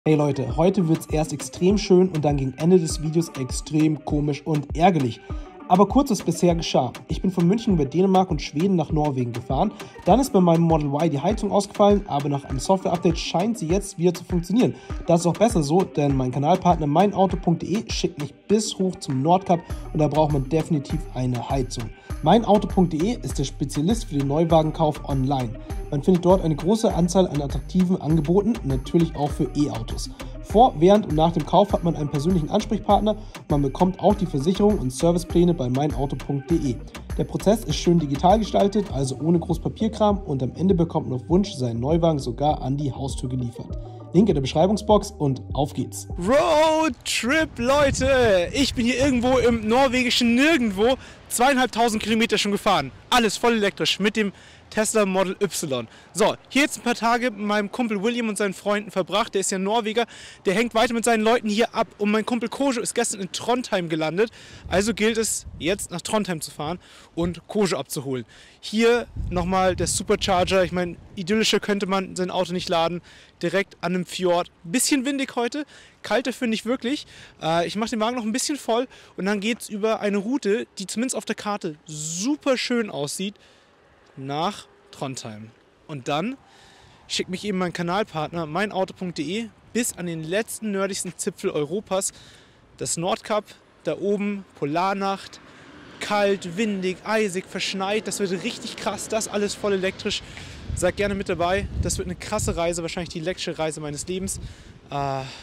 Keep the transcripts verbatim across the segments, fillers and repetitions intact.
Hey Leute, heute wird es erst extrem schön und dann gegen Ende des Videos extrem komisch und ärgerlich. Aber kurz, was bisher geschah. Ich bin von München über Dänemark und Schweden nach Norwegen gefahren. Dann ist bei meinem Model Y die Heizung ausgefallen, aber nach einem Software-Update scheint sie jetzt wieder zu funktionieren. Das ist auch besser so, denn mein Kanalpartner meinauto punkt de schickt mich bis hoch zum Nordkap und da braucht man definitiv eine Heizung. meinauto punkt de ist der Spezialist für den Neuwagenkauf online. Man findet dort eine große Anzahl an attraktiven Angeboten, natürlich auch für E-Autos. Vor, während und nach dem Kauf hat man einen persönlichen Ansprechpartner und man bekommt auch die Versicherung und Servicepläne bei meinauto punkt de. Der Prozess ist schön digital gestaltet, also ohne groß Papierkram, und am Ende bekommt man auf Wunsch seinen Neuwagen sogar an die Haustür geliefert. Link in der Beschreibungsbox und auf geht's. Roadtrip, Leute! Ich bin hier irgendwo im norwegischen Nirgendwo, zweieinhalbtausend Kilometer schon gefahren. Alles voll elektrisch mit dem Tesla Model Y. So, hier jetzt ein paar Tage mit meinem Kumpel William und seinen Freunden verbracht. Der ist ja Norweger, der hängt weiter mit seinen Leuten hier ab. Und mein Kumpel Kojo ist gestern in Trondheim gelandet. Also gilt es, jetzt nach Trondheim zu fahren und Kojo abzuholen. Hier nochmal der Supercharger. Ich meine, idyllischer könnte man sein Auto nicht laden. Direkt an einem Fjord. Bisschen windig heute. Kalter finde ich wirklich. Äh, ich mache den Wagen noch ein bisschen voll. Und dann geht es über eine Route, die zumindest auf der Karte super schön aussieht, nach Trondheim. Und dann schickt mich eben mein Kanalpartner meinauto punkt de bis an den letzten nördlichsten Zipfel Europas. Das Nordkap, da oben, Polarnacht, kalt, windig, eisig, verschneit. Das wird richtig krass, das alles voll elektrisch. Seid gerne mit dabei. Das wird eine krasse Reise, wahrscheinlich die elektrische Reise meines Lebens. Äh,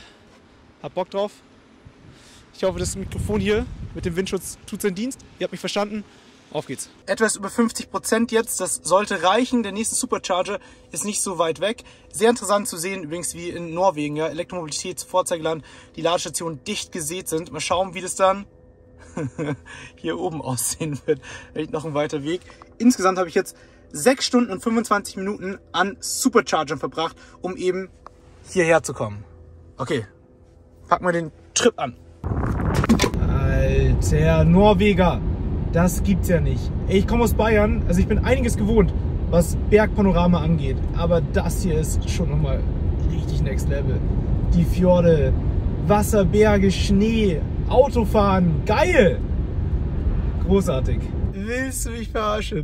hab Bock drauf. Ich hoffe, das Mikrofon hier mit dem Windschutz tut seinen Dienst. Ihr habt mich verstanden. Auf geht's. Etwas über fünfzig Prozent jetzt, das sollte reichen. Der nächste Supercharger ist nicht so weit weg. Sehr interessant zu sehen, übrigens wie in Norwegen, ja, Elektromobilitätsvorzeigeland, die Ladestationen dicht gesät sind. Mal schauen, wie das dann hier oben aussehen wird. Echt noch ein weiter Weg. Insgesamt habe ich jetzt sechs Stunden und fünfundzwanzig Minuten an Superchargern verbracht, um eben hierher zu kommen. Okay, packen wir den Trip an. Alter Norweger! Das gibt's ja nicht. Ich komme aus Bayern, also ich bin einiges gewohnt, was Bergpanorama angeht. Aber das hier ist schon nochmal richtig next level. Die Fjorde, Wasser, Berge, Schnee, Autofahren, geil! Großartig. Willst du mich verarschen?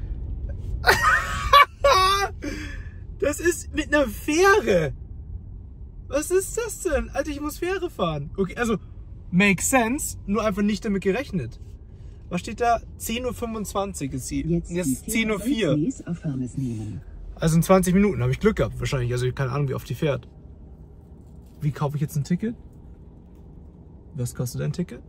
Das ist mit einer Fähre. Was ist das denn? Alter, ich muss Fähre fahren. Okay, also, makes sense, nur einfach nicht damit gerechnet. Was steht da? zehn Uhr fünfundzwanzig ist sie. Jetzt, Jetzt zehn Uhr vier. Also in zwanzig Minuten habe ich Glück gehabt wahrscheinlich. Also keine Ahnung, wie oft die fährt. Wie kaufe ich jetzt ein Ticket? Was kostet ein Ticket?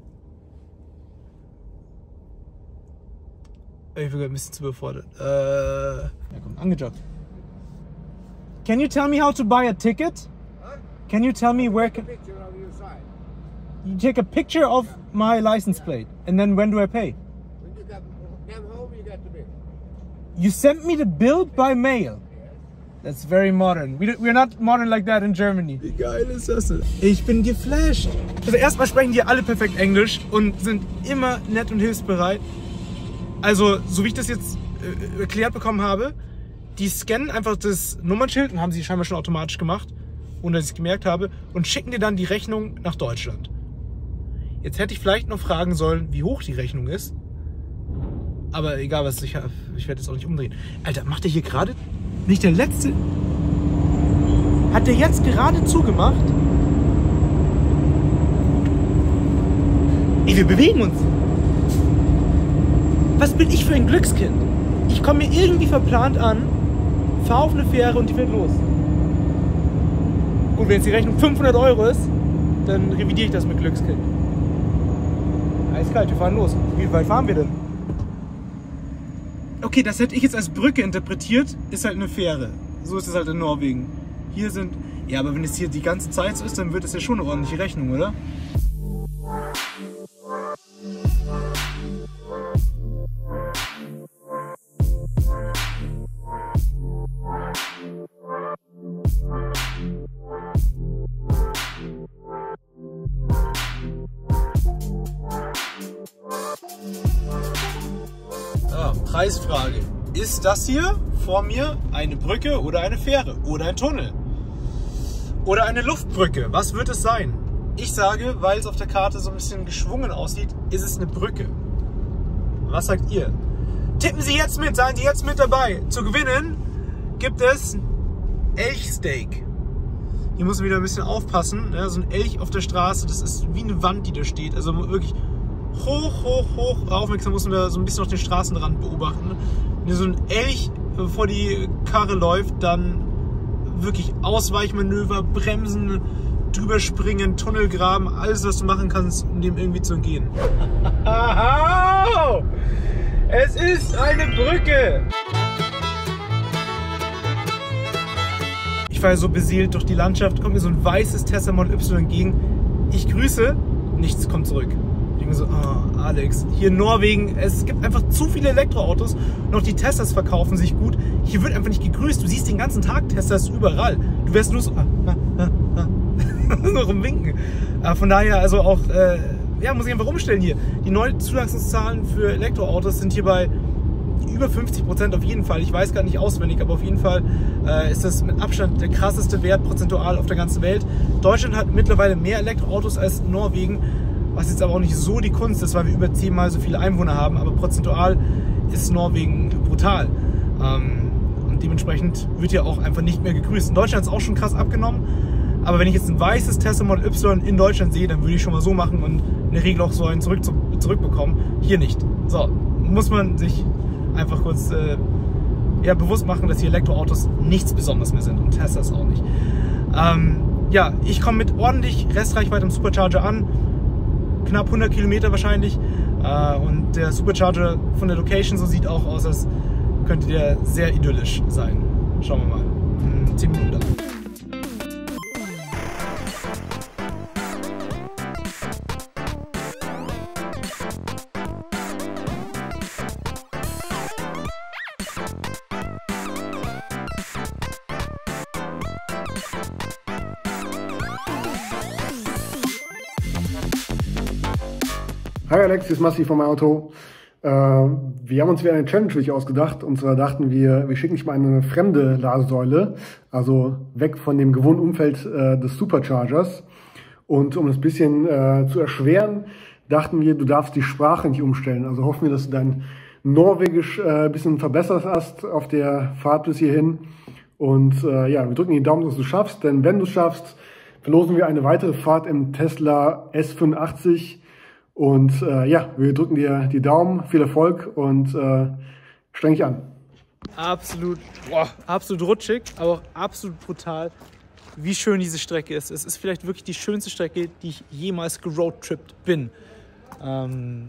Ich bin ein bisschen zu überfordert. Äh, ja, komm, angejoggt. Can you tell me how to buy a ticket? Can you tell me where can... You take a picture of my license plate, and then when do I pay? When you get, get home, you get the bill. You sent me the bill by mail. That's very modern. We, we're not modern like that in Germany. Wie geil ist das denn? Ich bin geflasht. Also erstmal sprechen die alle perfekt Englisch und sind immer nett und hilfsbereit. Also, so wie ich das jetzt äh, erklärt bekommen habe, die scannen einfach das Nummernschild und haben sie scheinbar schon automatisch gemacht, ohne dass ich es gemerkt habe, und schicken dir dann die Rechnung nach Deutschland. Jetzt hätte ich vielleicht noch fragen sollen, wie hoch die Rechnung ist. Aber egal was, ich, ich werde das auch nicht umdrehen. Alter, macht der hier gerade nicht der letzte? Hat der jetzt gerade zugemacht? Ey, wir bewegen uns. Was bin ich für ein Glückskind? Ich komme mir irgendwie verplant an, fahre auf eine Fähre und die fährt los. Gut, wenn jetzt die Rechnung fünfhundert Euro ist, dann revidiere ich das mit Glückskind. Eiskalt, wir fahren los. Wie weit fahren wir denn? Okay, das hätte ich jetzt als Brücke interpretiert, ist halt eine Fähre. So ist es halt in Norwegen. Hier sind... Ja, aber wenn es hier die ganze Zeit so ist, dann wird es ja schon eine ordentliche Rechnung, oder? Ah, Preisfrage. Ist das hier vor mir eine Brücke oder eine Fähre oder ein Tunnel? oder eine Luftbrücke. Was wird es sein? Ich sage, weil es auf der Karte so ein bisschen geschwungen aussieht, ist es eine Brücke. Was sagt ihr? Tippen Sie jetzt mit, seien Sie jetzt mit dabei. Zu gewinnen gibt es Elchsteak. Hier muss man wieder ein bisschen aufpassen. Ja, so ein Elch auf der Straße, das ist wie eine Wand, die da steht. Also wirklich hoch, hoch, hoch aufmerksam muss man da so ein bisschen auf den Straßenrand beobachten. Wenn so ein Elch vor die Karre läuft, dann wirklich Ausweichmanöver, Bremsen, drüber springen, Tunnel graben, alles, was du machen kannst, um dem irgendwie zu entgehen. Es ist eine Brücke! Ich war so beseelt durch die Landschaft, kommt mir so ein weißes Tesla Model Y entgegen. Ich grüße, nichts kommt zurück. Ich denke mir so, oh, Alex, hier in Norwegen, es gibt einfach zu viele Elektroautos und auch die Teslas verkaufen sich gut. Hier wird einfach nicht gegrüßt. Du siehst den ganzen Tag Teslas überall. Du wirst nur so, ah, ah, ah, ah. nur rumwinken. Aber von daher, also auch, äh, ja, muss ich einfach umstellen hier. Die neuen Zulassungszahlen für Elektroautos sind hier bei über fünfzig Prozent auf jeden Fall. Ich weiß gar nicht auswendig, aber auf jeden Fall äh, ist das mit Abstand der krasseste Wert prozentual auf der ganzen Welt. Deutschland hat mittlerweile mehr Elektroautos als Norwegen, was jetzt aber auch nicht so die Kunst ist, weil wir über zehnmal so viele Einwohner haben, aber prozentual ist Norwegen brutal. Ähm, und dementsprechend wird hier auch einfach nicht mehr gegrüßt. In Deutschland ist es auch schon krass abgenommen, aber wenn ich jetzt ein weißes Tesla Model Y in Deutschland sehe, dann würde ich schon mal so machen und in der Regel auch so einen zurück, zurückbekommen. Hier nicht. So, muss man sich einfach kurz äh, ja, bewusst machen, dass hier Elektroautos nichts Besonderes mehr sind und Teslas auch nicht. Ähm, ja, ich komme mit ordentlich Restreichweite im Supercharger an, knapp hundert Kilometer wahrscheinlich, äh, und der Supercharger von der Location so sieht auch aus, als könnte der sehr idyllisch sein. Schauen wir mal. In zehn Minuten dann. Hi Alex, hier ist Massi von meinem Auto. Äh, wir haben uns wieder eine Challenge für dich ausgedacht. Und zwar dachten wir, wir schicken dich mal eine fremde Ladesäule, also weg von dem gewohnten Umfeld äh, des Superchargers. Und um es ein bisschen äh, zu erschweren, dachten wir, du darfst die Sprache nicht umstellen. Also hoffen wir, dass du dein Norwegisch äh, ein bisschen verbessert hast auf der Fahrt bis hierhin. Und äh, ja, wir drücken die Daumen, dass du es schaffst. Denn wenn du es schaffst, verlosen wir eine weitere Fahrt im Tesla S fünfundachtzig. Und äh, ja, wir drücken dir die Daumen, viel Erfolg und äh, streng dich an. Absolut, boah, absolut rutschig, aber auch absolut brutal, wie schön diese Strecke ist. Es ist vielleicht wirklich die schönste Strecke, die ich jemals geroadtrippt bin. Ähm,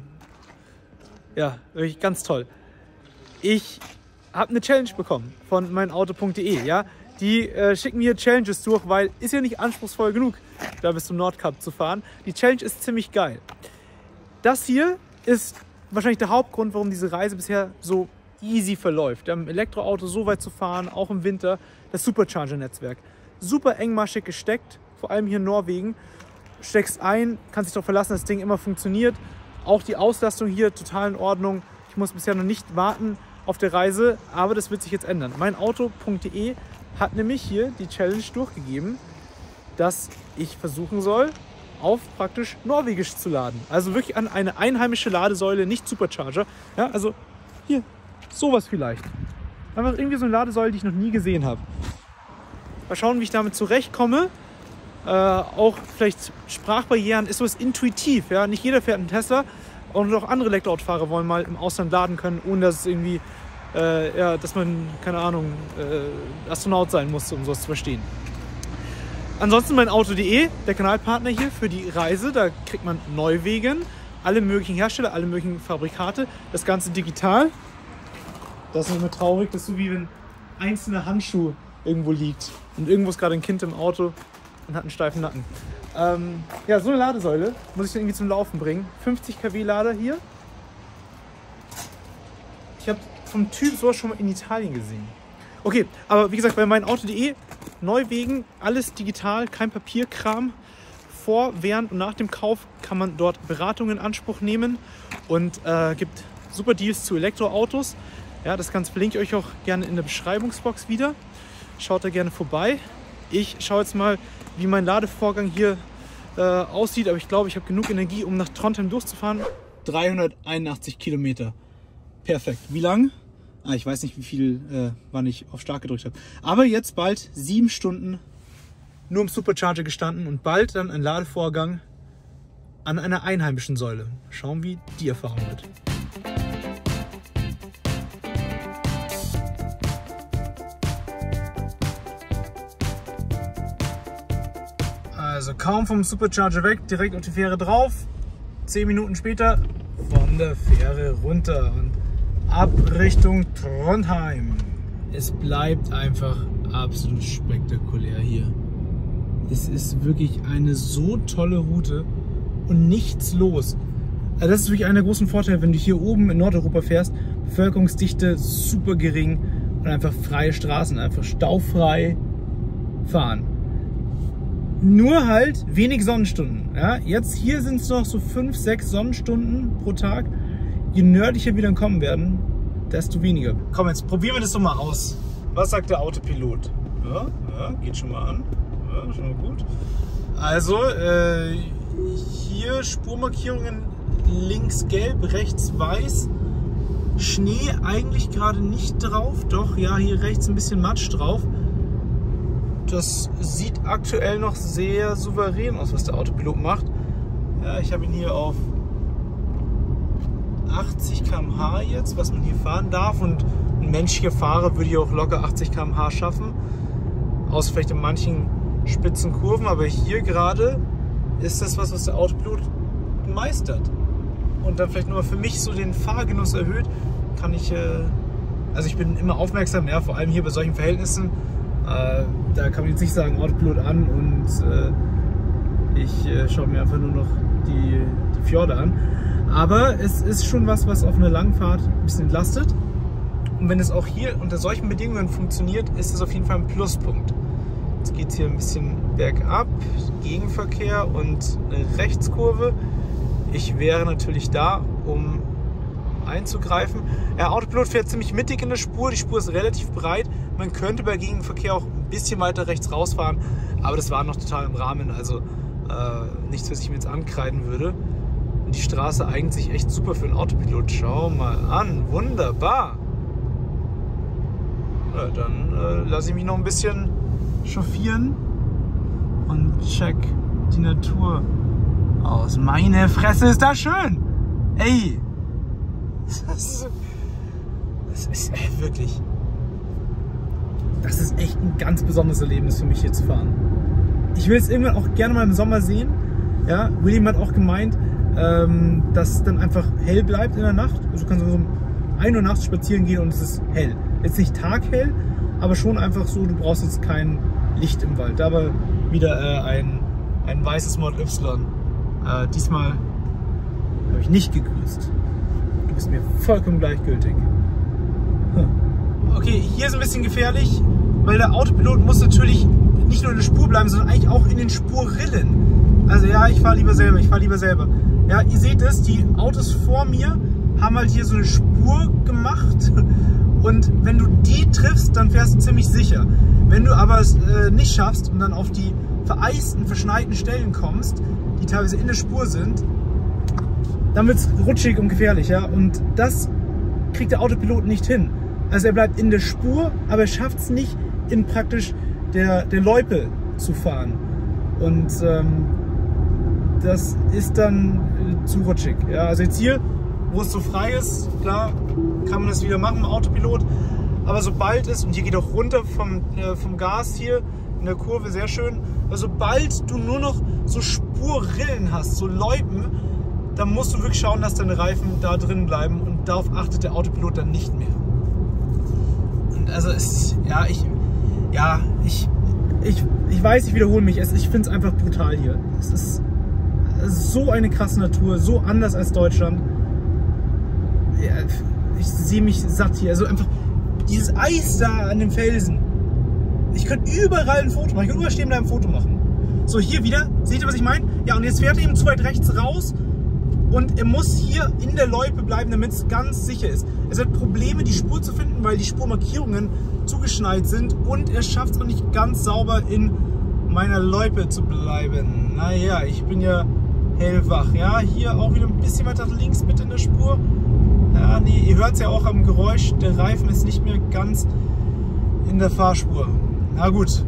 ja, wirklich ganz toll. Ich habe eine Challenge bekommen von meinauto punkt de. Ja? Die äh, schicken mir Challenges durch, weil ist ja nicht anspruchsvoll genug, da bis zum Nordkap zu fahren. Die Challenge ist ziemlich geil. Das hier ist wahrscheinlich der Hauptgrund, warum diese Reise bisher so easy verläuft. Im Elektroauto so weit zu fahren, auch im Winter, das Supercharger-Netzwerk. Super engmaschig gesteckt, vor allem hier in Norwegen. Steckst ein, kannst dich darauf verlassen, dass das Ding immer funktioniert. Auch die Auslastung hier total in Ordnung. Ich muss bisher noch nicht warten auf der Reise, aber das wird sich jetzt ändern. meinauto punkt de hat nämlich hier die Challenge durchgegeben, dass ich versuchen soll, auf praktisch Norwegisch zu laden. Also wirklich an eine einheimische Ladesäule, nicht Supercharger. Ja, also hier, sowas vielleicht. Einfach irgendwie so eine Ladesäule, die ich noch nie gesehen habe. Mal schauen, wie ich damit zurechtkomme. Äh, auch vielleicht Sprachbarrieren ist sowas intuitiv. Ja? Nicht jeder fährt einen Tesla und auch andere Elektroautofahrer wollen mal im Ausland laden können, ohne dass es irgendwie, äh, ja, dass man, keine Ahnung, äh, Astronaut sein muss, um sowas zu verstehen. Ansonsten meinauto punkt de, der Kanalpartner hier für die Reise. Da kriegt man Neuwegen, alle möglichen Hersteller, alle möglichen Fabrikate. Das Ganze digital. Das ist immer traurig, das ist so wie wenn ein einzelner Handschuh irgendwo liegt. Und irgendwo ist gerade ein Kind im Auto und hat einen steifen Nacken. Ähm, ja, so eine Ladesäule muss ich dann irgendwie zum Laufen bringen. fünfzig Kilowatt Lader hier. Ich habe vom Typ sowas schon mal in Italien gesehen. Okay, aber wie gesagt, bei meinauto punkt de, Neuwegen, alles digital, kein Papierkram. Vor, während und nach dem Kauf kann man dort Beratungen in Anspruch nehmen und äh, gibt super Deals zu Elektroautos. Ja, das Ganze verlinke ich euch auch gerne in der Beschreibungsbox wieder. Schaut da gerne vorbei. Ich schaue jetzt mal, wie mein Ladevorgang hier äh, aussieht, aber ich glaube, ich habe genug Energie, um nach Trondheim durchzufahren. dreihunderteinundachtzig Kilometer. Perfekt. Wie lang? Ah, ich weiß nicht, wie viel, äh, wann ich auf Start gedrückt habe. Aber jetzt bald sieben Stunden nur im Supercharger gestanden und bald dann ein Ladevorgang an einer einheimischen Säule. Schauen, wie die Erfahrung wird. Also kaum vom Supercharger weg, direkt auf die Fähre drauf. Zehn Minuten später von der Fähre runter und ab Richtung Trondheim. Es bleibt einfach absolut spektakulär hier. Es ist wirklich eine so tolle Route und nichts los. Also das ist wirklich einer der großen Vorteile, wenn du hier oben in Nordeuropa fährst. Bevölkerungsdichte super gering und einfach freie Straßen, einfach staufrei fahren. Nur halt wenig Sonnenstunden. Ja? Jetzt hier sind es noch so fünf, sechs Sonnenstunden pro Tag. Je nördlicher wir dann kommen werden, desto weniger. Komm, jetzt probieren wir das doch mal aus. Was sagt der Autopilot? Ja, ja, geht schon mal an. Ja, schon mal gut. Also, äh, hier Spurmarkierungen links gelb, rechts weiß. Schnee eigentlich gerade nicht drauf. Doch, ja, hier rechts ein bisschen Matsch drauf. Das sieht aktuell noch sehr souverän aus, was der Autopilot macht. Ja, ich habe ihn hier auf achtzig Kilometer pro Stunde jetzt, was man hier fahren darf. Und ein menschlicher Fahrer würde hier auch locker achtzig Kilometer pro Stunde schaffen. Außer vielleicht in manchen spitzen Kurven. Aber hier gerade ist das was, was der Autopilot meistert. Und dann vielleicht nur für mich so den Fahrgenuss erhöht, kann ich... Äh, also ich bin immer aufmerksam, ja, vor allem hier bei solchen Verhältnissen. Äh, da kann man jetzt nicht sagen, Autopilot an und äh, ich äh, schaue mir einfach nur noch die, die Fjorde an. Aber es ist schon was, was auf einer Langfahrt ein bisschen entlastet. Und wenn es auch hier unter solchen Bedingungen funktioniert, ist es auf jeden Fall ein Pluspunkt. Jetzt geht es hier ein bisschen bergab, Gegenverkehr und eine Rechtskurve. Ich wäre natürlich da, um einzugreifen. Der Autopilot fährt ziemlich mittig in der Spur, die Spur ist relativ breit. Man könnte bei Gegenverkehr auch ein bisschen weiter rechts rausfahren, aber das war noch total im Rahmen, also äh, nichts, was ich mir jetzt ankreiden würde. Und die Straße eignet sich echt super für einen Autopilot. Schau mal an, wunderbar. Ja, dann äh, lasse ich mich noch ein bisschen chauffieren und check die Natur aus. Meine Fresse, ist das schön! Ey! Das ist, das ist ey, wirklich... Das ist echt ein ganz besonderes Erlebnis für mich, hier zu fahren. Ich will es irgendwann auch gerne mal im Sommer sehen. Ja, William hat auch gemeint, ähm, dass es dann einfach hell bleibt in der Nacht. Also du kannst so um ein Uhr nachts spazieren gehen und es ist hell. Jetzt nicht taghell, aber schon einfach so, du brauchst jetzt kein Licht im Wald. Aber wieder äh, ein, ein weißes Model Y. Äh, diesmal habe ich nicht gegrüßt. Du bist mir vollkommen gleichgültig. Hm. Okay, hier ist ein bisschen gefährlich, weil der Autopilot muss natürlich nicht nur in der Spur bleiben, sondern eigentlich auch in den Spurrillen. Also ja, ich fahre lieber selber, ich fahre lieber selber. Ja, ihr seht es, die Autos vor mir haben halt hier so eine Spur gemacht und wenn du die triffst, dann fährst du ziemlich sicher. Wenn du aber es äh, nicht schaffst und dann auf die vereisten, verschneiten Stellen kommst, die teilweise in der Spur sind, dann wird es rutschig und gefährlich, ja. Und das kriegt der Autopilot nicht hin. Also er bleibt in der Spur, aber er schafft es nicht, in praktisch der, der Loipe zu fahren. Und ähm, das ist dann äh, zu rutschig. Ja, also jetzt hier, wo es so frei ist, klar, kann man das wieder machen im Autopilot. Aber sobald es, und hier geht auch runter vom, äh, vom Gas hier in der Kurve, sehr schön. Aber sobald du nur noch so Spurrillen hast, so Loipen, dann musst du wirklich schauen, dass deine Reifen da drin bleiben und darauf achtet der Autopilot dann nicht mehr. Und also es, ja, ich, ja, ich, ich, ich weiß, ich wiederhole mich, es, ich finde es einfach brutal hier. Es ist, es ist so eine krasse Natur, so anders als Deutschland. Ja, ich sehe mich satt hier, also einfach dieses Eis da an den Felsen. Ich könnte überall ein Foto machen, ich könnte überall stehen bleiben, ein Foto machen. So, hier wieder, seht ihr, was ich meine? Ja, und jetzt fährt er eben zu weit rechts raus und er muss hier in der Loipe bleiben, damit es ganz sicher ist. Es hat Probleme, die Spur zu finden, weil die Spurmarkierungen zugeschneit sind und er schafft es auch nicht ganz sauber in meiner Loipe zu bleiben. Naja, ich bin ja hellwach. Ja, hier auch wieder ein bisschen weiter links mit in der Spur. Ja, nee, ihr hört es ja auch am Geräusch, der Reifen ist nicht mehr ganz in der Fahrspur. Na gut.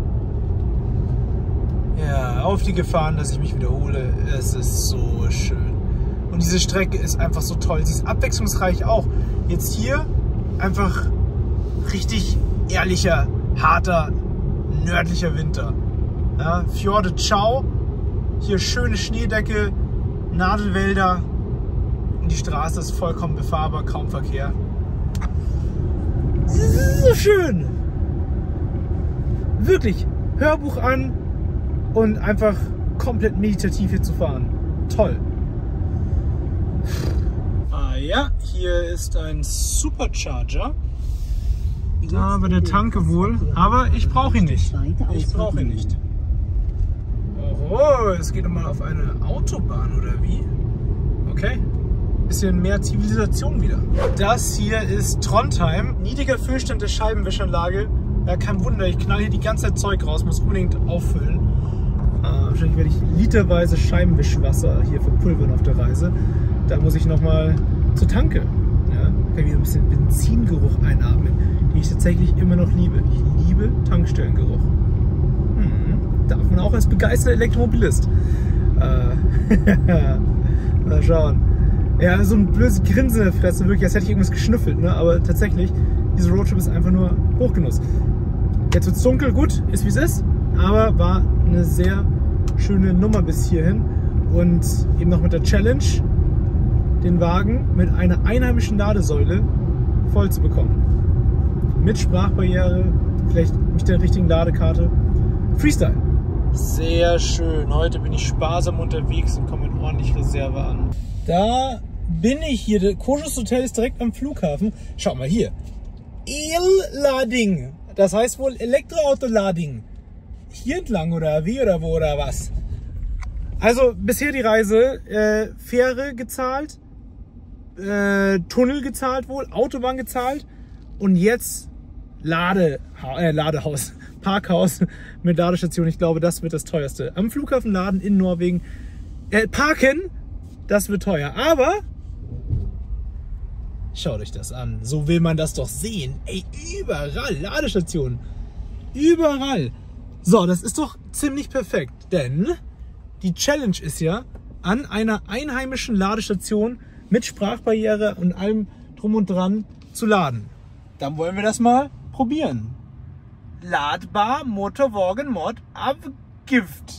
Ja, auf die Gefahren, dass ich mich wiederhole. Es ist so schön. Und diese Strecke ist einfach so toll. Sie ist abwechslungsreich auch. Jetzt hier einfach richtig ehrlicher, harter, nördlicher Winter. Ja, Fjorde Ciao. Hier schöne Schneedecke, Nadelwälder. Und die Straße ist vollkommen befahrbar, kaum Verkehr. Das ist so schön. Wirklich. Hörbuch an und einfach komplett meditativ hier zu fahren. Toll. Ah ja, hier ist ein Supercharger. Aber der Tanke wohl. Aber ich brauche ihn nicht. Ich brauche ihn nicht. Oh, es geht nochmal auf eine Autobahn oder wie? Okay. Bisschen mehr Zivilisation wieder. Das hier ist Trondheim. Niedriger Füllstand der Scheibenwischanlage. Ja, kein Wunder, ich knall hier die ganze Zeit Zeug raus, muss unbedingt auffüllen. Äh, wahrscheinlich werde ich literweise Scheibenwischwasser hier verpulvern auf der Reise. Da muss ich nochmal zur Tanke. Ja, kann ich wieder ein bisschen Benzingeruch einatmen, den ich tatsächlich immer noch liebe. Ich liebe Tankstellengeruch. Hm, darf man auch als begeisterter Elektromobilist. Äh, mal schauen. Ja, so ein blödes Grinsen in der Fresse, wirklich, als hätte ich irgendwas geschnüffelt, ne? Aber tatsächlich, dieser Roadtrip ist einfach nur Hochgenuss. Jetzt wird es dunkel, gut, ist wie es ist, aber war eine sehr schöne Nummer bis hierhin. Und eben noch mit der Challenge, den Wagen mit einer einheimischen Ladesäule voll zu bekommen. Mit Sprachbarriere, vielleicht mit der richtigen Ladekarte. Freestyle. Sehr schön. Heute bin ich sparsam unterwegs und komme mit ordentlich Reserve an. Da bin ich hier. Das Kosches Hotel ist direkt am Flughafen. Schaut mal hier. El-Lading. Das heißt wohl Elektroauto-Lading. Hier entlang oder wie oder wo oder was? Also bisher die Reise. Äh, Fähre gezahlt. Äh, Tunnel gezahlt wohl. Autobahn gezahlt. Und jetzt Lade, äh, Ladehaus. Parkhaus mit Ladestation. Ich glaube, das wird das teuerste. Am Flughafen laden in Norwegen. Äh, parken, das wird teuer. Aber schaut euch das an. So will man das doch sehen. Ey, überall Ladestationen. Überall. So, das ist doch ziemlich perfekt. Denn die Challenge ist ja, an einer einheimischen Ladestation mit Sprachbarriere und allem drum und dran zu laden. Dann wollen wir das mal probieren. Ladbar Motorwagen Mod Abgift.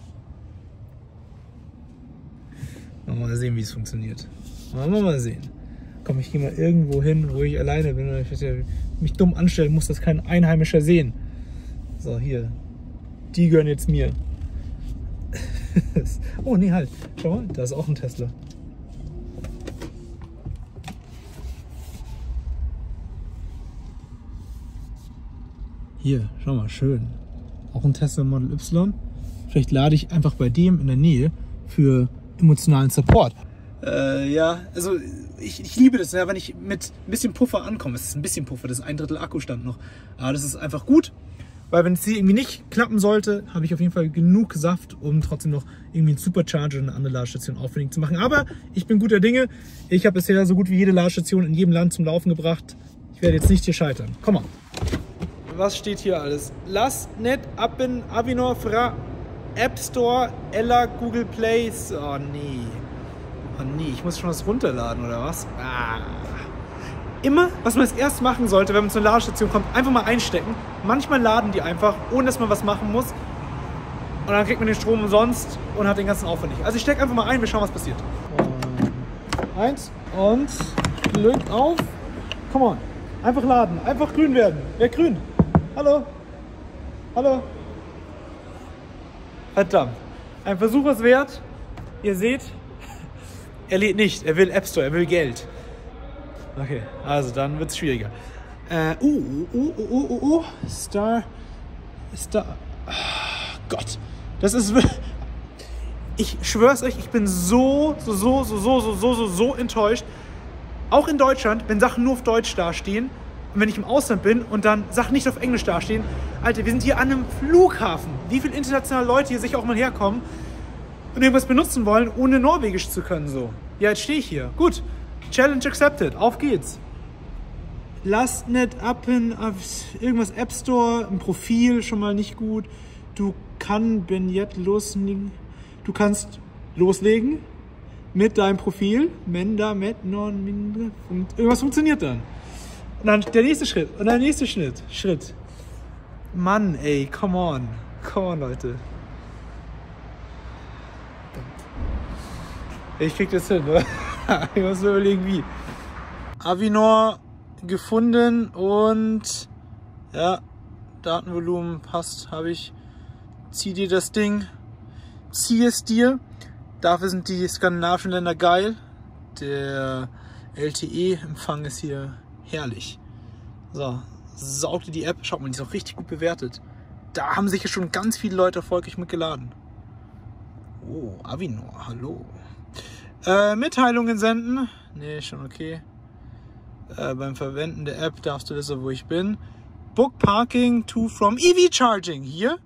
Mal sehen, wie es funktioniert. Mal, mal sehen. Komm, ich gehe mal irgendwo hin, wo ich alleine bin. Ich weiß ja, mich dumm anstellen, muss das kein Einheimischer sehen. So, hier. Die gehören jetzt mir. Oh, nee, halt. Schau mal, da ist auch ein Tesla. Hier, schau mal, schön. Auch ein Tesla Model Y. Vielleicht lade ich einfach bei dem in der Nähe für emotionalen Support. Äh, ja, also ich, ich liebe das, ja, wenn ich mit ein bisschen Puffer ankomme. Es ist ein bisschen Puffer, das ist ein Drittel Akkustand noch. Aber das ist einfach gut, weil wenn es hier irgendwie nicht klappen sollte, habe ich auf jeden Fall genug Saft, um trotzdem noch irgendwie einen Supercharger und eine andere Ladestation aufwendig zu machen. Aber ich bin guter Dinge. Ich habe bisher so gut wie jede Ladestation in jedem Land zum Laufen gebracht. Ich werde jetzt nicht hier scheitern. Komm mal. Was steht hier alles? Lass net appen Avinor fra App Store, Ella, Google Play. Oh nee. Oh nee, ich muss schon was runterladen oder was? Ah. Immer, was man als erstes machen sollte, wenn man zu einer Ladestation kommt, einfach mal einstecken. Manchmal laden die einfach, ohne dass man was machen muss. Und dann kriegt man den Strom umsonst und hat den ganzen Aufwand nicht. Also ich stecke einfach mal ein, wir schauen, was passiert. Und eins und Glück auf. Come on. Einfach laden, einfach grün werden. Wer grün? Hallo? Hallo? Verdammt. Ein Versuch ist wert. Ihr seht, er lädt nicht. Er will App Store, er will Geld. Okay, also dann wird es schwieriger. Äh, uh, uh, uh, uh, uh, uh, Star, Star, oh Gott, das ist, Ich schwör's euch, ich bin so, so, so, so, so, so, so, so, so enttäuscht. Auch in Deutschland, wenn Sachen nur auf Deutsch dastehen und wenn ich im Ausland bin und dann Sachen nicht auf Englisch dastehen. Alter, wir sind hier an einem Flughafen. Wie viele internationale Leute hier sicher auch mal herkommen und irgendwas benutzen wollen, ohne Norwegisch zu können, so. Ja, jetzt stehe ich hier. Gut, Challenge accepted. Auf geht's. Lasst nicht ab in irgendwas App Store, ein Profil schon mal nicht gut. Du kannst ben jetzt loslegen. Du kannst loslegen mit deinem Profil. Menda, met, non, mindre. Und irgendwas funktioniert dann. Und dann der nächste Schritt. Und der nächste Schritt. Schritt. Mann, ey, come on. Come on, Leute. Ich krieg das hin, oder? Ich muss mir überlegen, wie. Avinor gefunden und ja, Datenvolumen passt, habe ich. Zieh dir das Ding, zieh es dir. Dafür sind die skandinavischen Länder geil. Der L T E-Empfang ist hier herrlich. So, saug dir die App. Schaut mal, die ist auch richtig gut bewertet. Da haben sich ja schon ganz viele Leute erfolgreich mitgeladen. Oh, Avinor, hallo. Äh, Mitteilungen senden. Nee, schon okay. Äh, beim Verwenden der App darfst du wissen, wo ich bin. Book Parking to from E V Charging. Hier.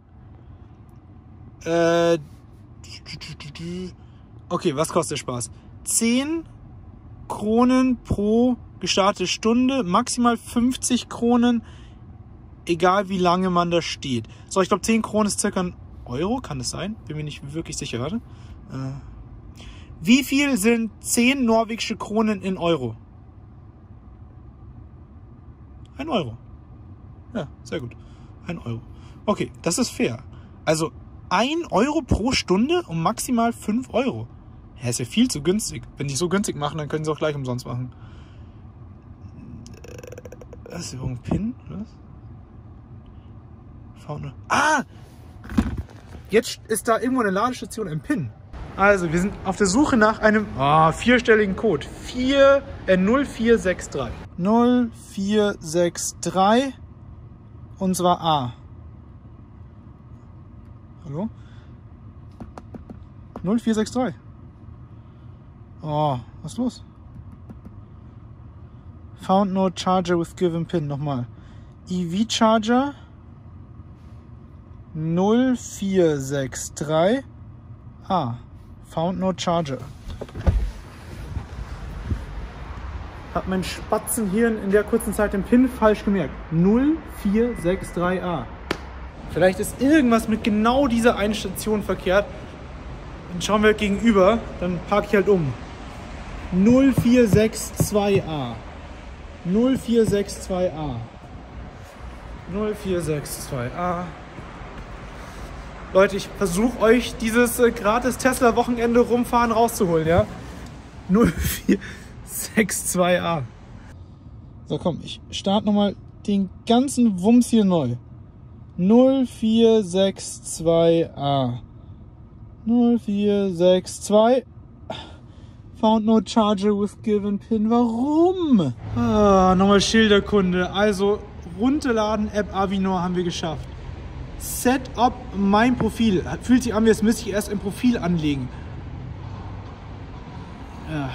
Äh, okay, was kostet der Spaß? zehn Kronen pro gestartete Stunde. Maximal fünfzig Kronen. Egal wie lange man da steht. So, ich glaube zehn Kronen ist circa ein Euro. Kann das sein? Bin mir nicht wirklich sicher. Warte. Äh, wie viel sind zehn norwegische Kronen in Euro? Ein Euro. Ja, sehr gut. Ein Euro. Okay, das ist fair. Also ein Euro pro Stunde und maximal fünf Euro. Ja, ist ja viel zu günstig. Wenn die so günstig machen, dann können sie auch gleich umsonst machen. Was ist überhaupt ein Pin? Was? Fauna. Ah! Jetzt ist da irgendwo eine Ladestation ein Pin. Also, wir sind auf der Suche nach einem oh, vierstelligen Code. vier, äh, null vier sechs drei. null vier sechs drei. Und zwar A. Hallo? null vier sechs drei. Oh, was ist los? Found no charger with given pin. Nochmal. E V Charger null vier sechs drei. Ah. Found no charger. Hat mein Spatzenhirn in der kurzen Zeit den Pin falsch gemerkt. null vier sechs drei A. Vielleicht ist irgendwas mit genau dieser einen Station verkehrt. Dann schauen wir gegenüber, dann parke ich halt um. null vier sechs zwei A. null vier sechs zwei A. null vier sechs zwei A. Leute, ich versuche euch dieses äh, gratis Tesla-Wochenende rumfahren rauszuholen, ja? null vier sechs zwei A. So, komm, ich starte nochmal den ganzen Wumms hier neu. null vier sechs zwei A. null vier sechs zwei. Found no charger with given pin. Warum? Ah, nochmal Schilderkunde. Also, runterladen, App Avinor haben wir geschafft. Set up mein Profil. Fühlt sich an, als müsste ich erst ein Profil anlegen. Ja.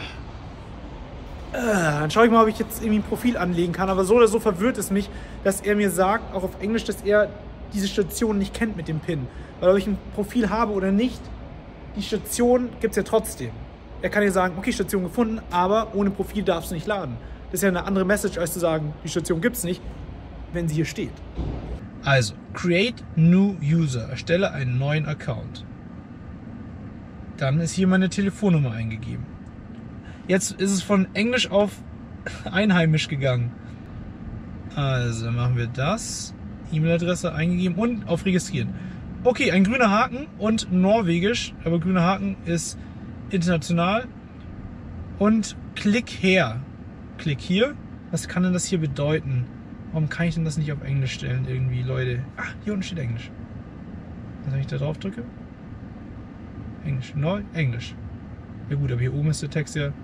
Dann schaue ich mal, ob ich jetzt irgendwie ein Profil anlegen kann. Aber so oder so verwirrt es mich, dass er mir sagt, auch auf Englisch, dass er diese Station nicht kennt mit dem Pin. Weil ob ich ein Profil habe oder nicht, die Station gibt es ja trotzdem. Er kann ja sagen, okay, Station gefunden, aber ohne Profil darfst du nicht laden. Das ist ja eine andere Message, als zu sagen, die Station gibt es nicht, wenn sie hier steht. Also, create new user. Erstelle einen neuen Account. Dann ist hier meine Telefonnummer eingegeben. Jetzt ist es von Englisch auf einheimisch gegangen. Also machen wir das. E-Mail-Adresse eingegeben und auf Registrieren. Okay, ein grüner Haken und Norwegisch. Aber grüner Haken ist international. Und Klick her. Klick hier. Was kann denn das hier bedeuten? Warum kann ich denn das nicht auf Englisch stellen irgendwie, Leute? Ah, hier unten steht Englisch. Wenn ich da drauf drücke. Englisch. Neu. Englisch. Ja gut, aber hier oben ist der Text ja...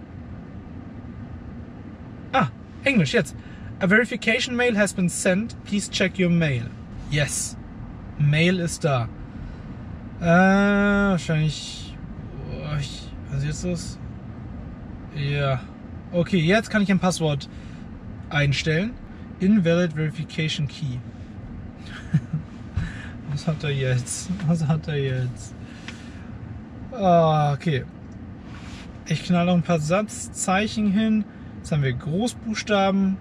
Ah, Englisch, jetzt. A verification mail has been sent. Please check your mail. Yes. Mail ist da. Äh, wahrscheinlich. Oh, ich, was ist jetzt los? Ja. Okay, jetzt kann ich ein Passwort einstellen. Invalid Verification Key. Was hat er jetzt? Was hat er jetzt? Ah, okay. Ich knall noch ein paar Satzzeichen hin. Jetzt haben wir Großbuchstaben,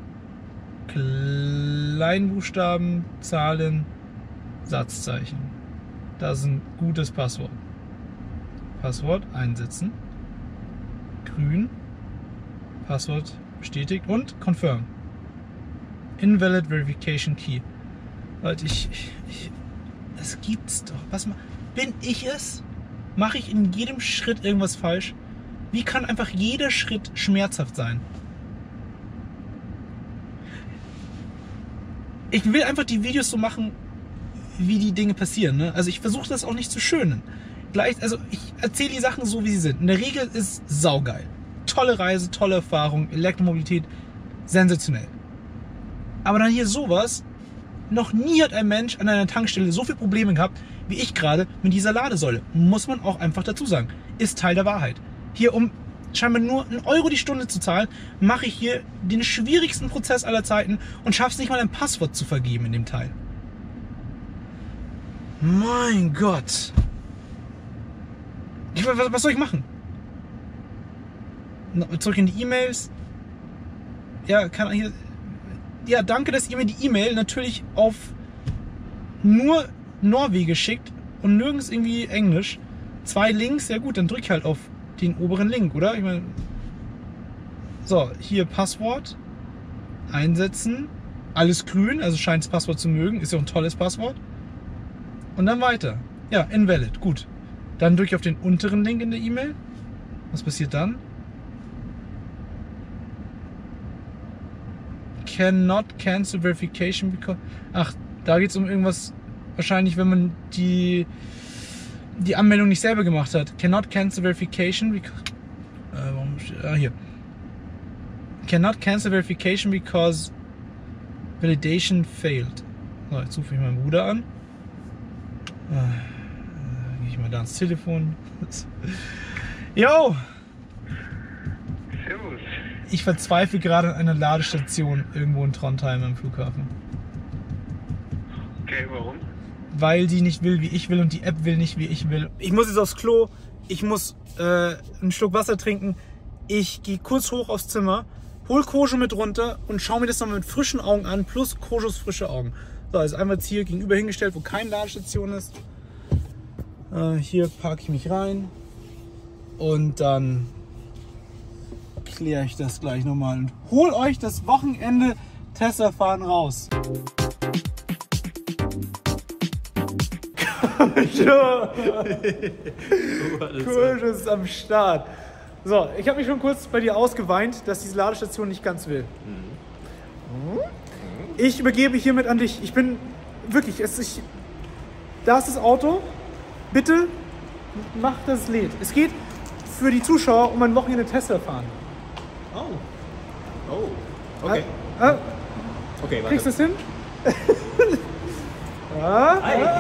Kleinbuchstaben, Zahlen, Satzzeichen. Das ist ein gutes Passwort. Passwort einsetzen. Grün. Passwort bestätigt und Confirm. Invalid Verification Key. Leute, ich, ich, ich das gibt's doch. Was bin ich es? Mache ich in jedem Schritt irgendwas falsch? Wie kann einfach jeder Schritt schmerzhaft sein? Ich will einfach die Videos so machen, wie die Dinge passieren. Ne? Also ich versuche das auch nicht zu schönen. Gleich, also ich erzähle die Sachen so, wie sie sind. In der Regel ist es saugeil. Tolle Reise, tolle Erfahrung, Elektromobilität, sensationell. Aber dann hier sowas, noch nie hat ein Mensch an einer Tankstelle so viele Probleme gehabt, wie ich gerade mit dieser Ladesäule. Muss man auch einfach dazu sagen. Ist Teil der Wahrheit. Hier, um scheinbar nur einen Euro die Stunde zu zahlen, mache ich hier den schwierigsten Prozess aller Zeiten und schaffe es nicht mal, ein Passwort zu vergeben in dem Teil. Mein Gott. Ich, was, was soll ich machen? Zurück in die E-Mails. Ja, kann hier. Ja, danke, dass ihr mir die E-Mail natürlich auf nur Norwegisch schickt und nirgends irgendwie Englisch. Zwei Links, ja gut, dann drück ich halt auf den oberen Link, oder? Ich meine. So, hier Passwort. Einsetzen. Alles grün, also scheint das Passwort zu mögen. Ist ja auch ein tolles Passwort. Und dann weiter. Ja, invalid, gut. Dann drücke ich auf den unteren Link in der E-Mail. Was passiert dann? Cannot cancel verification because... Ach, da geht es um irgendwas, wahrscheinlich, wenn man die, die Anmeldung nicht selber gemacht hat. Cannot cancel verification because... Äh, warum steht... Ah, hier. Cannot cancel verification because validation failed. So, jetzt rufe ich meinen Bruder an. Äh, gehe ich mal da ans Telefon. Yo! Servus. Ich verzweifle gerade an einer Ladestation irgendwo in Trondheim am Flughafen. Okay, warum? Weil die nicht will, wie ich will und die App will nicht, wie ich will. Ich muss jetzt aufs Klo, ich muss äh, einen Schluck Wasser trinken. Ich gehe kurz hoch aufs Zimmer, hol Kojo mit runter und schaue mir das nochmal mit frischen Augen an, plus Kojos frische Augen. So, also einmal jetzt hier gegenüber hingestellt, wo keine Ladestation ist. Äh, hier parke ich mich rein und dann kläre ich das gleich nochmal und hol euch das Wochenende Tesla fahren raus. Cool, das ist am Start. So, ich habe mich schon kurz bei dir ausgeweint, dass diese Ladestation nicht ganz will. Ich übergebe hiermit an dich. Ich bin wirklich, es ist, da ist das Auto. Bitte mach, dass es lädt. Es geht für die Zuschauer um ein Wochenende Tesla fahren. Oh. Oh. Okay. Äh, äh, Okay, warte. kriegst du das hin? Ja. Er,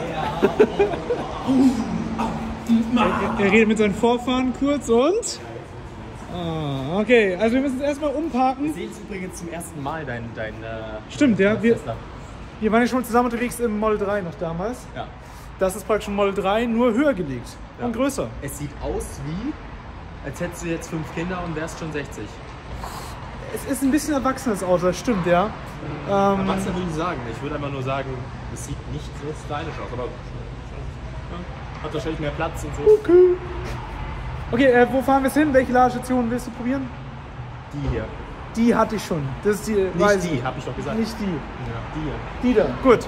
er redet mit seinen Vorfahren kurz und... Ah, okay, also wir müssen es erstmal umparken. Wir sehen es übrigens zum ersten Mal, dein... dein äh, Stimmt, ja. Wir, Tesla. wir waren ja schon zusammen unterwegs im Model drei noch damals. Ja. Das ist praktisch ein Model drei, nur höher gelegt Ja. und größer. Es sieht aus wie, als hättest du jetzt fünf Kinder und wärst schon sechzig. Es ist ein bisschen erwachsenes Auto, das stimmt, ja. Ähm, Erwachsener würde ich sagen. Ich würde einfach nur sagen, es sieht nicht so stylisch aus, aber ja, hat wahrscheinlich mehr Platz und so. okay. Okay, äh, wo fahren wir hin? Welche Ladestation willst du probieren? Die hier. Die hatte ich schon. Das ist die. Nicht weiß die, ich. habe ich doch gesagt. Nicht die. Ja, die hier. Die da. Gut.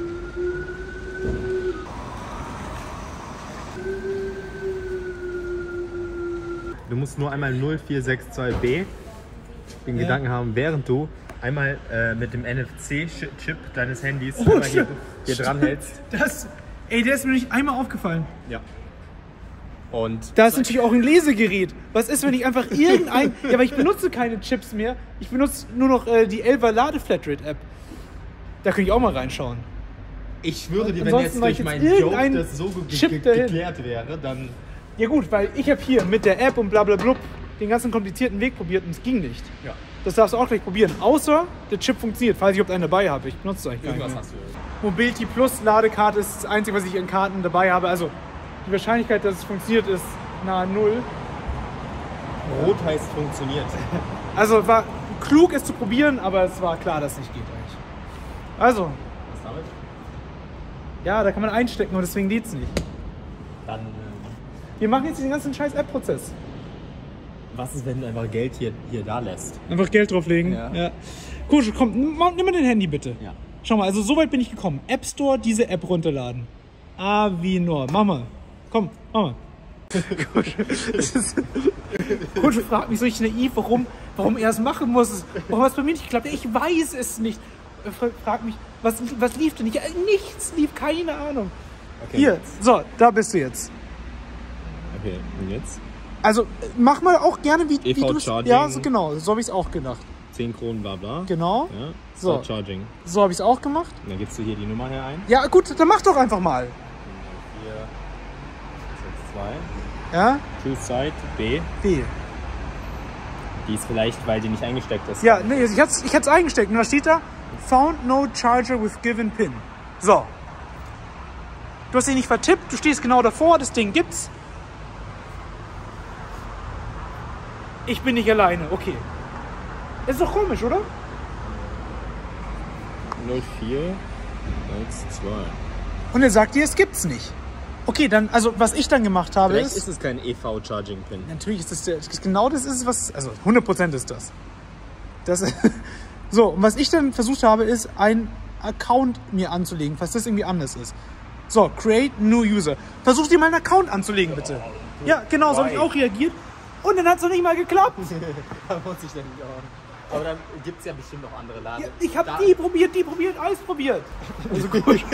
Du musst nur einmal null vier sechs zwei B den Ja. Gedanken haben, während du einmal äh, mit dem N F C-Chip deines Handys Oh, einmal hier, stimmt. hier dran hältst. Das. Ey, der ist mir nicht einmal aufgefallen. Ja. Und Da ist natürlich auch ein Lesegerät. Was ist, wenn ich einfach irgendein... ja, aber ich benutze keine Chips mehr. Ich benutze nur noch äh, die Elva Lade Flatrate App. Da kann ich auch mal reinschauen. Ich schwöre dir, Und wenn ansonsten jetzt mache ich durch jetzt meinen Joke irgendeinen das so ge Chip ge dahin. geklärt wäre, dann... Ja gut, weil ich habe hier mit der App und bla bla blub den ganzen komplizierten Weg probiert und es ging nicht. Ja. Das darfst du auch gleich probieren. Außer der Chip funktioniert, falls ich überhaupt einen dabei habe. Ich benutze es eigentlich gar nicht Irgendwas mehr. hast du. Mobility Plus Ladekarte ist das Einzige, was ich in Karten dabei habe. Also die Wahrscheinlichkeit, dass es funktioniert, ist nahe Null. Rot heißt funktioniert. Also war klug, es zu probieren, aber es war klar, dass es nicht geht eigentlich. Also, Was damit? ja, da kann man einstecken und deswegen geht es nicht. Dann... Ähm, Wir machen jetzt den ganzen scheiß App-Prozess. was ist, wenn du einfach Geld hier, hier da lässt? Einfach Geld drauflegen. Ja. Ja. Gut, komm, nimm mal nimm mal dein Handy bitte. Ja. Schau mal, also so weit bin ich gekommen. App Store, diese App runterladen. Avinor. Mach mal. Komm, mach mal. Gut. Gut, fragt mich so richtig naiv, warum, warum er es machen muss. Warum hat es bei mir nicht geklappt? Ich weiß es nicht. Er fragt mich, was, was lief denn nicht? Ja, nichts lief, keine Ahnung. Okay. Hier, so, da bist du jetzt. Okay, und jetzt? Also, mach mal auch gerne, wie, E V wie du es... Charging. Ja, so, genau, so habe ich es auch gedacht. zehn Kronen, bla bla. Genau, Ja. So. Start Charging. so habe ich es auch gemacht. Und dann gibst du hier die Nummer her ein. Ja, gut, dann mach doch einfach mal. vier, sechs, zwei. Ja, True Side, B. B. Die ist vielleicht, weil die nicht eingesteckt ist. Ja, nee, ich hab's, ich hab's eingesteckt und da steht da, found no charger with given pin. So. Du hast dich nicht vertippt, du stehst genau davor, das Ding gibt's. Ich bin nicht alleine, okay. Ist doch komisch, oder? null vier eins zwei. Und er sagt dir, es gibt's nicht. Okay, dann, also was ich dann gemacht habe Vielleicht ist... ist es kein E V-Charging-Pin. Natürlich ist das der, genau das ist es, was, also hundert Prozent ist das. Das so, und was ich dann versucht habe, ist, einen Account mir anzulegen, falls das irgendwie anders ist. So, create new user. Versuch dir mal einen Account anzulegen, bitte. Ja, genau, so habe ich auch reagiert. Und dann hat es noch nicht mal geklappt. Da muss ich dann nicht auch. Aber dann gibt es ja bestimmt noch andere Laden. Ja, ich habe Da- die probiert, die probiert, alles probiert. Also gut.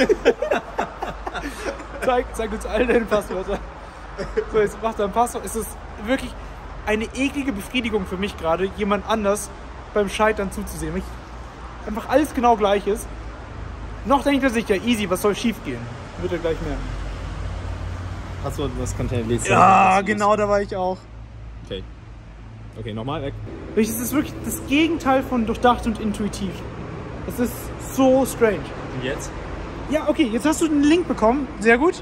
zeig, zeig uns allen deine Passwörter. So, jetzt mach dein Passwort. Es ist wirklich eine eklige Befriedigung für mich gerade, jemand anders beim Scheitern zuzusehen. Wenn ich einfach alles genau gleich ist. Noch denke ich mir sicher, easy, was soll schief gehen? Wird er gleich merken. Passwort, das Container liest. Ja, genau, da war ich auch. Okay. Okay, nochmal weg. Es ist wirklich das Gegenteil von durchdacht und intuitiv. Es ist so strange. Und jetzt? Ja, okay, jetzt hast du den Link bekommen. Sehr gut.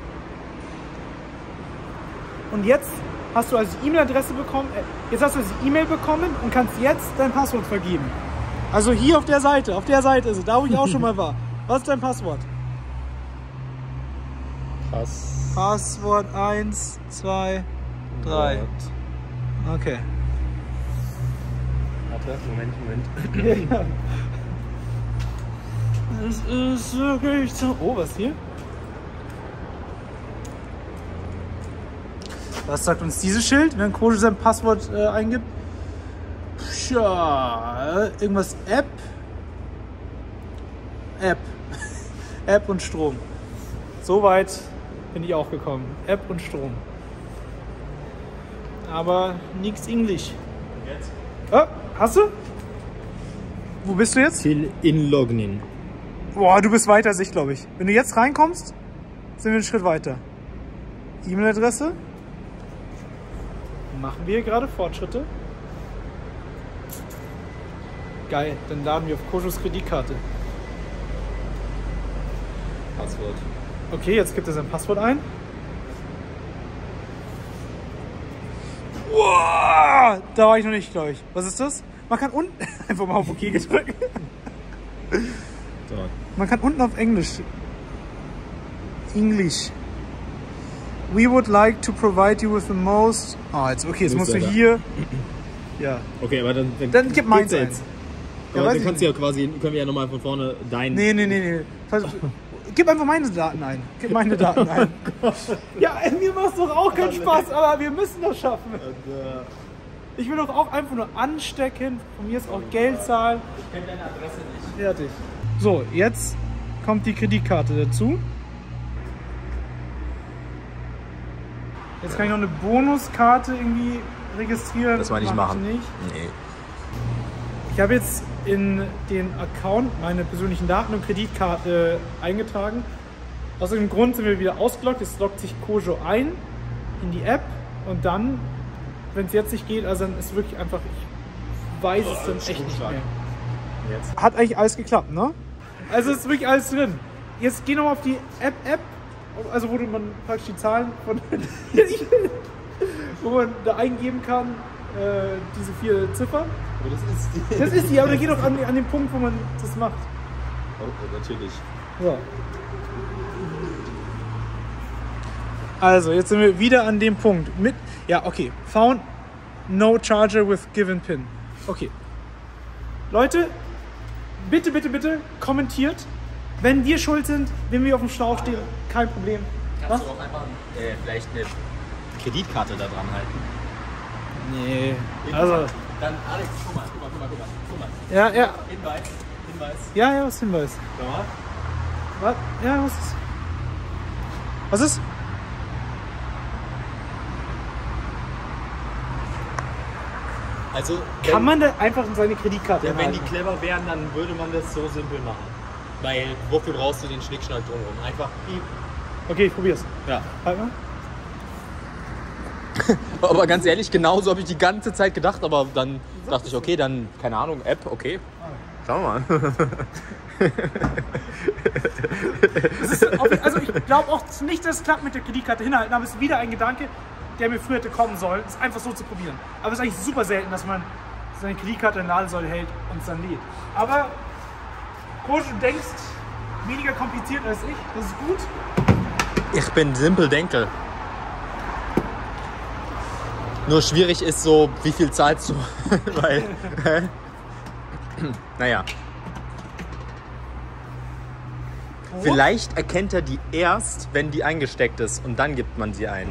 Und jetzt hast du also die E-Mail-Adresse bekommen. Äh, jetzt hast du also die E-Mail bekommen und kannst jetzt dein Passwort vergeben. Also hier auf der Seite, auf der Seite ist es, da wo ich auch schon mal war. Was ist dein Passwort? Pass. Passwort eins, zwei, drei. Okay. Warte, Moment, Moment. Ja. Es ist wirklich so. Oh, was hier? Was sagt uns dieses Schild, wenn Koji sein Passwort äh, eingibt? Tja, irgendwas App. App. App und Strom. Soweit bin ich auch gekommen. App und Strom. Aber nichts Englisch. Jetzt? Oh, hast du? Wo bist du jetzt? Till inloggen. Boah, du bist weiter als ich, glaube ich. Wenn du jetzt reinkommst, sind wir einen Schritt weiter. E-Mail-Adresse. Machen wir gerade Fortschritte. Geil, dann laden wir auf Kojos Kreditkarte. Passwort. Okay, jetzt gibt er sein Passwort ein. Wow, da war ich noch nicht, glaube ich. Was ist das? Man kann unten einfach mal auf OK gedrückt. So. Man kann unten auf Englisch. English. We would like to provide you with the most. Ah, jetzt okay, jetzt musst du hier. Ja. Okay, aber dann. Dann, Dann gib meins geht's ein. jetzt. Ja, Aber weiß dann ich kannst du ja quasi, können wir ja nochmal von vorne dein. Nee, nee, nee, nee. Vers- Gib einfach meine Daten ein. Gib meine Daten ein. Ja, mir macht es doch auch keinen Spaß, aber wir müssen das schaffen. Ich will doch auch einfach nur anstecken, von mir ist auch Geld zahlen. Ich kenne deine Adresse nicht. Fertig. So, jetzt kommt die Kreditkarte dazu. Jetzt kann ich noch eine Bonuskarte irgendwie registrieren. Das war nicht Mach ich machen. Nicht. Nee. Ich habe jetzt in den Account meine persönlichen Daten und Kreditkarte eingetragen. Aus dem Grund sind wir wieder ausgeloggt. Jetzt loggt sich Kojo ein in die App und dann, wenn es jetzt nicht geht, also dann ist wirklich einfach, ich weiß es dann echt nicht mehr. Jetzt. Hat eigentlich alles geklappt, ne? Also ist wirklich alles drin. Jetzt geh nochmal auf die App-App, also wo man praktisch die Zahlen von wo man da eingeben kann, äh, diese vier Ziffern. Aber das ist die. Das ist die, aber da geht doch an, an den Punkt, wo man das macht. Oh, natürlich. So. Also, jetzt sind wir wieder an dem Punkt. Mit, ja, okay. Found no charger with given pin. Okay. Leute, bitte, bitte, bitte kommentiert. Wenn wir schuld sind, wenn wir auf dem Schlauch stehen, kein Problem. Kannst Was? du auch einfach äh, vielleicht eine Kreditkarte da dran halten? Nee. Also. Dann, Alex, guck mal, guck mal, guck mal, guck mal. Ja, ja. Hinweis, Hinweis. Ja, ja, was Hinweis? Schau mal. Was? Ja, was ist? Was ist? Also, kann wenn, man da einfach in seine Kreditkarte ja, wenn die halten? clever wären, dann würde man das so simpel machen. Weil, wofür brauchst du den Schnickschnack drumherum? Einfach piep. Okay, ich probier's. Ja. Halt mal. Aber ganz ehrlich, genauso habe ich die ganze Zeit gedacht, aber dann dachte ich, okay, dann, keine Ahnung, App, okay. Schauen wir mal. Das ist, also ich glaube auch nicht, dass es klappt mit der Kreditkarte hinhalten, aber es ist wieder ein Gedanke, der mir früher hätte kommen sollen, es einfach so zu probieren. Aber es ist eigentlich super selten, dass man seine Kreditkarte in der Ladesäule hält und es dann lädt. Aber Kojo, du denkst weniger kompliziert als ich, das ist gut. Ich bin simpel Denker. Nur schwierig ist so, wie viel zahlst du? Weil, hä? Naja. Vielleicht erkennt er die erst, wenn die eingesteckt ist und dann gibt man sie ein.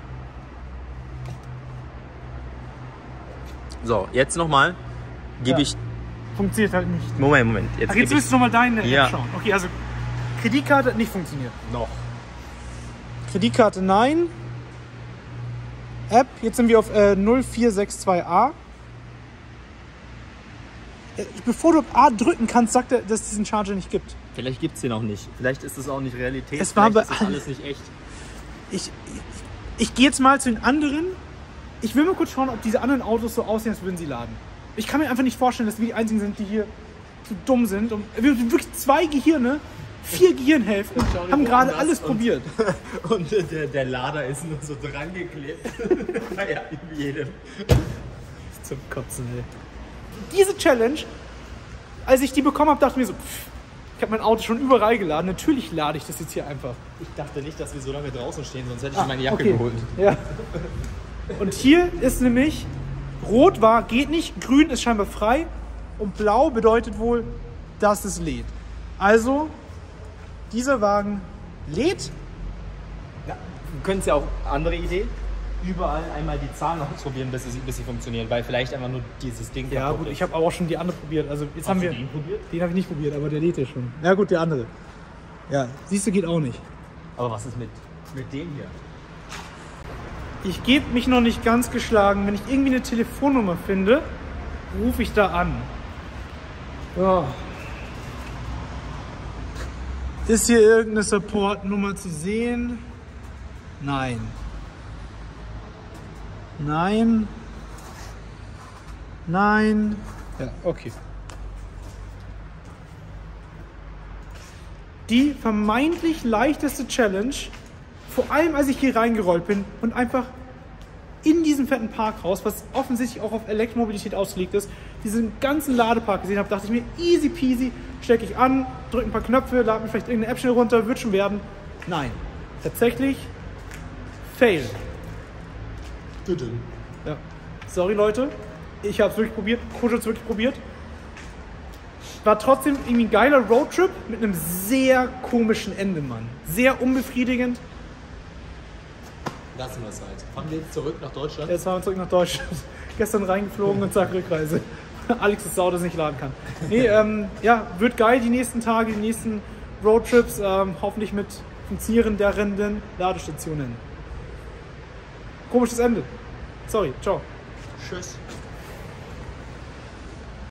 So, jetzt nochmal. Gebe Ja. ich. Funktioniert halt nicht. Moment, Moment. Jetzt, Ach, geb jetzt ich willst du nochmal deine App Ja. schauen. Okay, also Kreditkarte hat nicht funktioniert. noch. Kreditkarte nein. App, jetzt sind wir auf äh, null vier sechs zwei a. Äh, Bevor du auf A drücken kannst, sagt er, dass es diesen Charger nicht gibt. Vielleicht gibt es den auch nicht. Vielleicht ist es auch nicht Realität. Es war Vielleicht bei ist das alles nicht echt. Ich, ich, ich gehe jetzt mal zu den anderen. Ich will mal kurz schauen, ob diese anderen Autos so aussehen, als würden sie laden. Ich kann mir einfach nicht vorstellen, dass wir die einzigen sind, die hier zu dumm sind. Und wir haben wirklich zwei Gehirne, vier Gehirnhälften, haben gerade alles und, probiert. Und der, der Lader ist nur so dran geklebt. Naja, in jedem. Zum Kotzen, ey. Diese Challenge, als ich die bekommen habe, dachte ich mir so, pff, ich habe mein Auto schon überall geladen. Natürlich lade ich das jetzt hier einfach. Ich dachte nicht, dass wir so lange draußen stehen, sonst hätte ich Ah, meine Jacke okay. geholt. Ja. Und hier ist nämlich, rot war, geht nicht, grün ist scheinbar frei und blau bedeutet wohl, dass es lädt. Also, dieser Wagen lädt. Ja, wir können es ja auch, andere Idee, überall einmal die Zahlen ausprobieren, bis sie, bis sie funktionieren, weil vielleicht einfach nur dieses Ding Ja kaputt gut, ist. ich habe auch schon die andere probiert. Also jetzt Hast haben du wir den probiert? Den habe ich nicht probiert, aber der lädt ja schon. Ja gut, der andere. Ja, siehst du, geht auch nicht. Aber was ist mit, mit dem hier? Ich gebe mich noch nicht ganz geschlagen. Wenn ich irgendwie eine Telefonnummer finde, rufe ich da an. Ja. Ist hier irgendeine Support-Nummer zu sehen? Nein. Nein. Nein. Ja, okay. Die vermeintlich leichteste Challenge, vor allem als ich hier reingerollt bin und einfach in diesem fetten Parkhaus, was offensichtlich auch auf Elektromobilität ausgelegt ist, diesen ganzen Ladepark gesehen habe, dachte ich mir, easy peasy, stecke ich an, drücke ein paar Knöpfe, lade mir vielleicht irgendeine App schnell runter, wird schon werden. Nein, tatsächlich fail. Ja. Sorry Leute, ich habe es wirklich probiert, Kojo hat es wirklich probiert. War trotzdem irgendwie ein geiler Roadtrip mit einem sehr komischen Ende, Mann. Sehr unbefriedigend. Lassen wir es halt. Fahren wir jetzt zurück nach Deutschland? Jetzt fahren wir zurück nach Deutschland. Gestern reingeflogen und zack, Rückreise. Alex ist sauer, dass er nicht laden kann. Nee, ähm, ja, wird geil die nächsten Tage, die nächsten Roadtrips. Ähm, hoffentlich mit funktionierenden Ladestationen. Komisches Ende. Sorry, ciao. Tschüss.